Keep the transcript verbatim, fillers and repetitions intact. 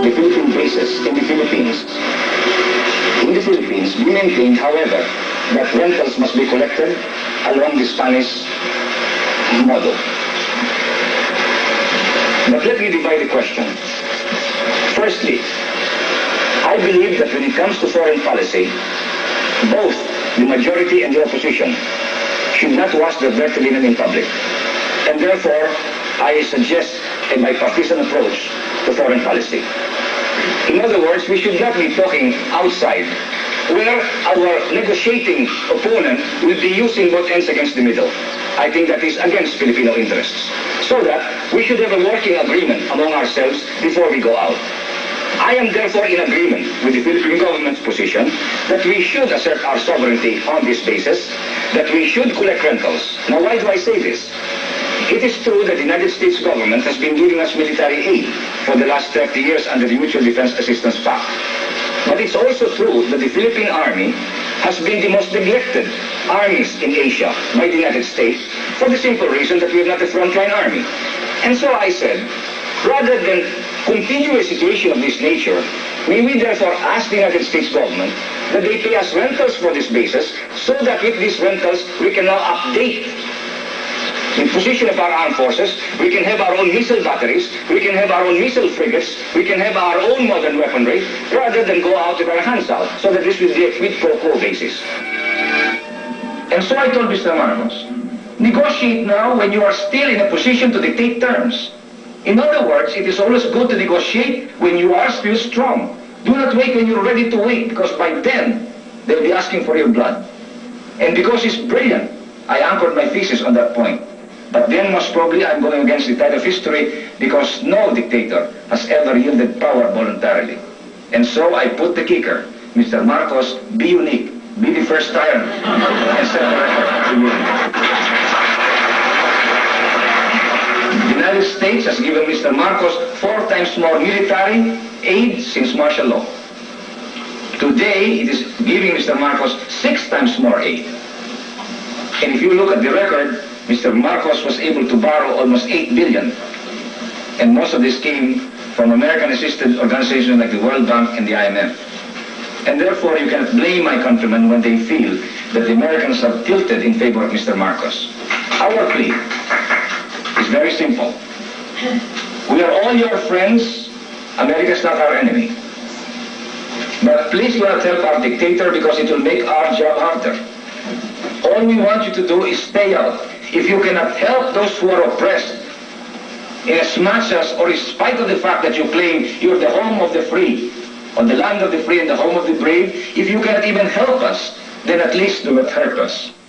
the Philippine bases in the Philippines. In the Philippines, we maintained, however, that rentals must be collected along the Spanish model. But let me divide the question. Firstly, I believe that when it comes to foreign policy, both the majority and the opposition should not wash their dirty linen in public. And therefore, I suggest a bipartisan approach to foreign policy. In other words, we should not be talking outside, where our negotiating opponent will be using both ends against the middle. I think that is against Filipino interests. So that we should have a working agreement among ourselves before we go out. I am therefore in agreement with the Philippine government's position that we should assert our sovereignty on this basis, that we should collect rentals. Now, why do I say this? It is true that the United States government has been giving us military aid for the last thirty years under the Mutual Defense Assistance Pact. But it's also true that the Philippine Army has been the most neglected armies in Asia by the United States for the simple reason that we are not a frontline army. And so I said, rather than continue a situation of this nature, may we therefore ask the United States government that they pay us rentals for this basis so that with these rentals we can now update the position of our armed forces, we can have our own missile batteries, we can have our own missile frigates, we can have our own modern weaponry, rather than go out with our hands out, so that this will be a quid pro quo basis. And so I told Mister Marcos, negotiate now when you are still in a position to dictate terms. In other words, it is always good to negotiate when you are still strong. Do not wait when you're ready to wait, because by then, they'll be asking for your blood. And because it's brilliant, I anchored my thesis on that point. But then most probably I'm going against the tide of history, because no dictator has ever yielded power voluntarily. And so I put the kicker, Mister Marcos, be unique, be the first tyrant, and set the record for unity. The United States has given Mister Marcos four times more military aid since martial law. Today it is giving Mister Marcos six times more aid. And if you look at the record, Mister Marcos was able to borrow almost eight billion dollars. And most of this came from American-assisted organizations like the World Bank and the I M F. And therefore, you cannot blame my countrymen when they feel that the Americans have tilted in favor of Mister Marcos. Our plea is very simple. We are all your friends. America is not our enemy. But please do not help our dictator, because it will make our job harder. All we want you to do is stay out. If you cannot help those who are oppressed, in as much as or in spite of the fact that you claim you're the home of the free, or the land of the free and the home of the brave, if you cannot even help us, then at least do not hurt us.